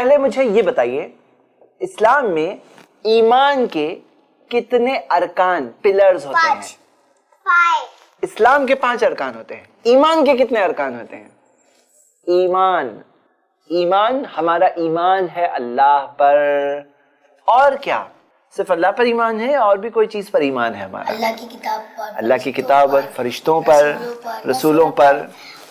पहले मुझे ये बताइए, इस्लाम में ईमान के कितने अरकान, पिलर्स होते हैं? 5। इस्लाम के 5 अरकान होते हैं। ईमान के कितने अरकान होते हैं? ईमान हमारा ईमान है अल्लाह पर, और क्या? सिर्फ अल्लाह पर ईमान है, और भी कोई चीज पर ईमान है हमारा? अल्लाह की किताब पर, फरिश्तों पर, रसूलों पर।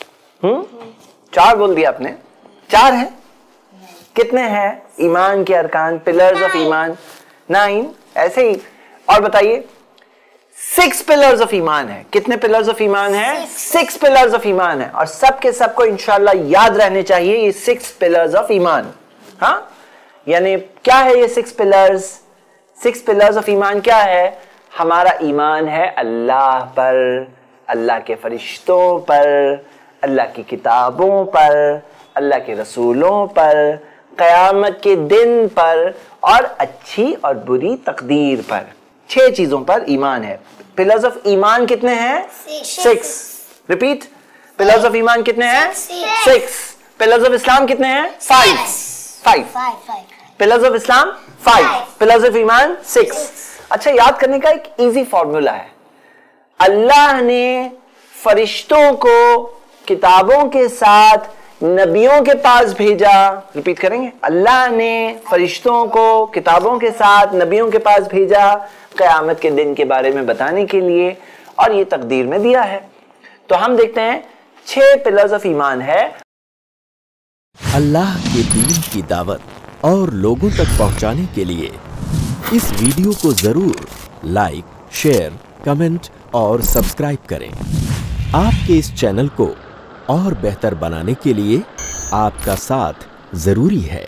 4 बोल दिया आपने, 4 है। कितने हैं ईमान के अरकान, पिलर्स ऑफ ईमान? 9। ऐसे ही। और बताइए, 6 पिलर्स ऑफ ईमान है। कितने पिलर्स ऑफ ईमान है? 6 पिलर्स ऑफ ईमान है। और सबके सबको इंशाल्लाह याद रहने चाहिए ये 6 पिलर्स ऑफ ईमान। हाँ, यानी क्या है ये 6 पिलर्स? 6 पिलर्स ऑफ ईमान क्या है? हमारा ईमान है अल्लाह पर, अल्लाह के फरिश्तों पर, अल्लाह की किताबों पर, अल्लाह के रसूलों पर, क़यामत के दिन पर, और अच्छी और बुरी तकदीर पर। 6 चीजों पर ईमान है। पिलर्स ऑफ ईमान कितने हैं? 6। रिपीट, पिलर्स ऑफ ईमान कितने हैं? 6। पिलर्स ऑफ इस्लाम कितने हैं? 5। Pillars of Islam 5, pillars of ईमान 6। अच्छा, याद करने का एक इजी फॉर्मूला है। अल्लाह ने फरिश्तों को किताबों के साथ नबियों के पास भेजा। रिपीट करेंगे, अल्लाह ने फरिश्तों को किताबों के साथ नबियों के पास भेजा क़यामत के दिन के बारे में बताने के लिए, और ये तकदीर में दिया है। तो हम देखते हैं 6 पिलर्स ऑफ ईमान है। अल्लाह के दीन की दावत और लोगों तक पहुंचाने के लिए इस वीडियो को जरूर लाइक, शेयर, कमेंट और सब्सक्राइब करें। आपके इस चैनल को और बेहतर बनाने के लिए आपका साथ जरूरी है।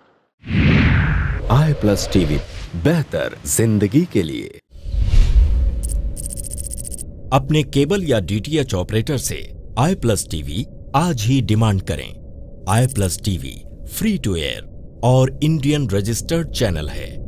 i+ TV, बेहतर जिंदगी के लिए। अपने केबल या DTH ऑपरेटर से i+ TV आज ही डिमांड करें। i+ TV free to air और इंडियन रजिस्टर्ड चैनल है।